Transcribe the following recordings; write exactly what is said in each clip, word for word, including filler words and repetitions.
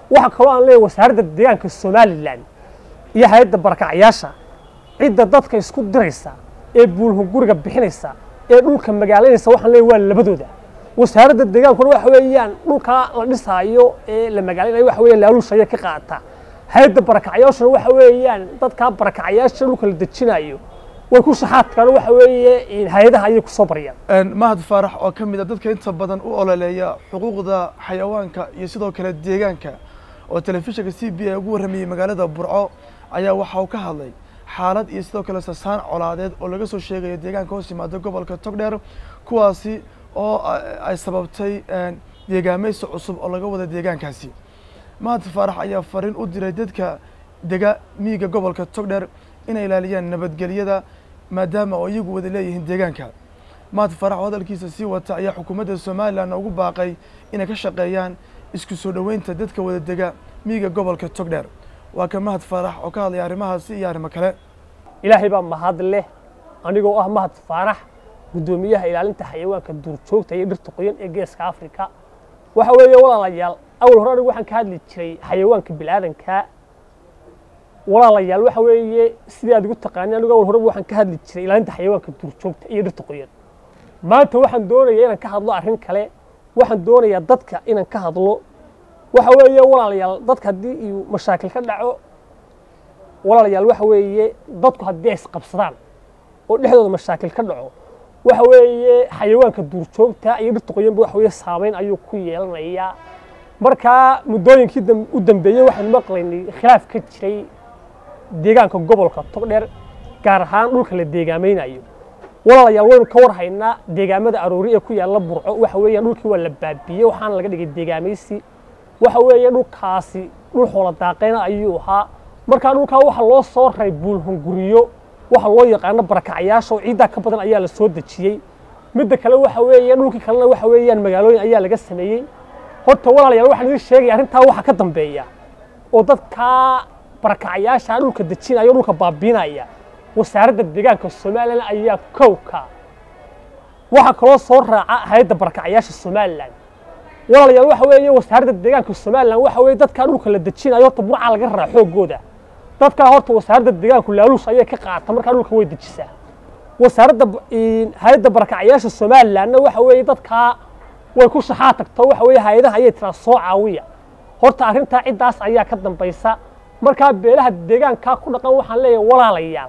waxa kaloo aan leeyahay wasaaradda deegaanka Somaliland iyo hay'adda barakacayaasha cidda dadka isku diraysa ee buulhu guriga bixinaysa ee dhulka magaaladaysa waxaan leeyahay waa labadooda wasaaradda deegaanku waxa weeyaan dhulka la dhisaayo ee la magaalada waxa weeyaan laaluushaya ka qaata hay'adda barakacayaasha waxa weeyaan dadka barakacayaasha dhulka la dejinayo way ku saxaadkaan waxa weeye in hay'adaha ay ku soo bariyaan een mahad faarax oo kamid ah dadka inta badan u ololeeya xuquuqda xayawaanka iyo sidoo kale deegaanka oo telefishinka C B A ugu warramiyay magaalada Burco ayaa waxa uu ka hadlay xaalad iyo sidoo kale sasaan colaadeed oo laga soo sheegayo deegaanka hoos yimaada gobolka Togdheer kuwaasi oo ay sababtay een deegaamaysi cusub oo laga wada deegaankaasi mahad faarax ayaa fariin u diray dadka dega miyiga gobolka Togdheer inay ilaaliyaan nabadgelyada maadaama oo iyagu wada leeyihiin deegaanka mahad faarax hadalkiisa sii wata ayaa xukuumadda Somaliland ugu baaqay inay ka shaqeeyaan isku soo dhaweynta dadka wada dega miyiga gobolka Togdheer waa ka mahad faarax oo ka hadlay arrimahaasi iyo arrimo kale ilaahay baa mahad leh anigoo ah mahad faarax gudoomiyaha ilaalinta xayawaanka duurjoogta iyo dhirta qoyan ee geeska Afrika waxa weeye walaalayaal awal hore anigu waxaan ka hadli jiray xayawaanka bilaadanka walaalayaal waxa weeye sidii aad ugu taqaaneen anigu awal hore waxaan ka hadli jiray ilaalinta xayawaanka duurjoogta iyo dhirta qoyan maanta waxaan doonayaa inaan ka hadlo arrin kale waxaan doonayaa dadka inaan ka hadlo waxa weeye walaalayaal dadka haddii uu mashaakil ka dhaco walaalayaal waxa weeye dadku haddii ay isqabsadaan oo dhexdooda mashaakil ka dhaco waxa weeye xayawaanka duurjoogta iyo dhirta qoyanba waxa weeye saameyn ayuu ku yeelanayaa markaa muddooyinkii u dambeeyey waxaan maqlaynay khilaaf ka jiray deegaanka gobolka Togdheer gaar ahaan dhulka la deegaamaynayo walaalayaal waynu ka warhaynaa deegaamada aroori ee ku yaala Burco waxa weeyaan dhulkii waa la baabiyey waxaan laga dhigay deegaamaysi waxa weeye dhulkaasi dhul xoolo daaqayna ayuu ahaa markaa dhulka waxa loo soo ray buulhun guriyo waxa loo yaqaan barakacayaasha oo ciidan ka badan ayaa la soo dajiyay mid kale waxa weeye dhulkii kalena waxa weeyaan magaalooyin ayaa laga sameeyay horta walaalayaal waxaan idin sheegay arrintaa waxa ka dambeeya oo dadka barakacayaasha dhulka dajinaya dhulka baabiinaya wasaaradda deegaanka Somaliland ayaa kowka waxa kaloo soo raaca hay'adda barakacayaasha Somaliland walaalayaal waxa weeye wasaaradda deegaanka Somaliland waxa weeye dadka dhulka la dajinayo horta burca laga raaxo gooda dadka horta wasaaradda deegaanka laaluush ayay ka qaata marka dhulka way dajisaa wasaaradda hay'adda barakacayaasha Somaliland waxa weeye dadka way ku saxaa tagto waxa weeye hay'adaha ayay tira soo caawiya horta arrinta ciidaas ayaa ka dambaysa marka beelaha deegaanka ku dhaqan waxaan leeyahay walaalayaal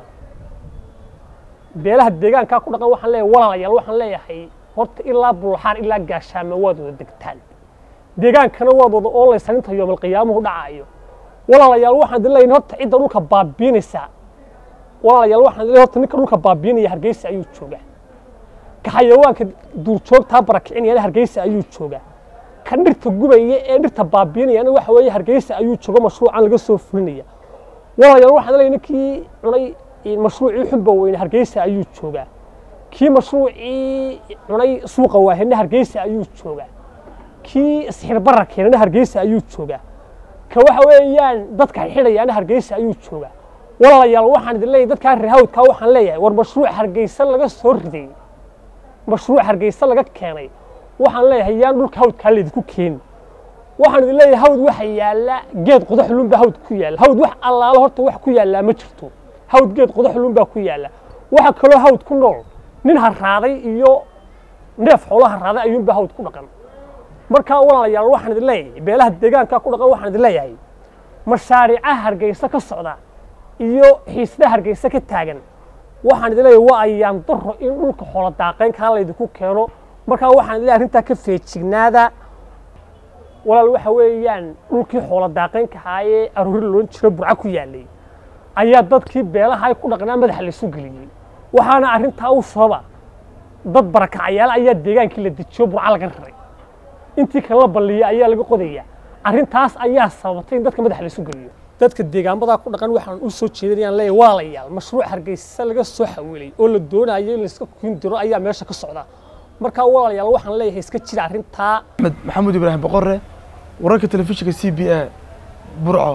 beelaha deegaanka ku dhaqan waxaan leeyahay walaalayaal waxaan leeyahay horta ilaa bulxaan ilaa gaashaamo waad wada degtaan deegaankana waad wada oolaysan inta yoomal qiyaamuhu dhacayo walaalayaal waxaan dilayn horta cidda dhulka baabiinaysa walaalayaal waxaan dilayn horta ninka dhulka baabiinaya Hargeysa ayuu joogaa ka xayawaanka duurjoogta barakicinaya Hargeysa ayuu joogaa ka dhirta gubaya ee dhirta baabiinaya waxa weeye Hargeysa ayuu jooga mashruucan laga soo fulinaya walaalayaal waxaan dilayn ninkii cunay mashruucii xunba weyn Hargeysa ayuu joogaa kii mashruucii cunay suuqa waahina Hargeysa ayuu joogaa kii isxir barakeena Hargeysa ayuu joogaa ka waxa weeyaan dadka xidhayaan Hargeysa ayuu joogaa walaalayaal waxaan idin leeyahay dadka reehawdka waxaan leeyahay war mashruuc Hargeysa laga soo riday mashruuc Hargeysa laga keenay waxaan leeyahay yaan dhulka hawdka la idinku keen waxaan idin leeyahay hawd waxa yaala geed qodax lunba hawd ku yaala hawd wax allaala horta wax ku yaala ma jirto hawd geed qodax lunba ku yaala waxa kale hawd ku nool nin haraaday iyo neef xoolaha haraaday ayuunba hawd ku dhaqan markaa walaalayaal waxaan idin leeyahay beelaha deegaanka ku dhaqan waxaan idin leeyahay mashaariicaha Hargeysa ka socda iyo xiisada Hargeysa ka taagan waxaan idin leeyahay waa ayaan daro in dhulka xoolo daaqayn ka la idinku keeno markaa waxaan idin leeyahay arrinta ka feejignaada walaal waxa weeyaan dhulkii xoolo daaqayn ka haayay aroori loo jiro Burco ku yaalay ayaa dadkii beelaha ay ku dhaqnaa madax la isu galiyay waxaana arrinta u sababa dad barakacayaal ayaa deegaankii la dejiyo Burco laga raray intii kala balliya ayaa laga qodaya arrintaas ayaa sababtay in dadka madax la isu galiyo dadka deegaamada ku dhaqan waxaan u soo jeedinayaan leeyahay walaalayaal mashruuc Hargeysa laga soo xawilay oo la doonayo in la iska kuun diro ayaa meesha ka socda marka walaalayaal waxaan leeyahay iska jira arrinta Maxamed Ibrahim Boqorre wararka telefishinka C B A Burco.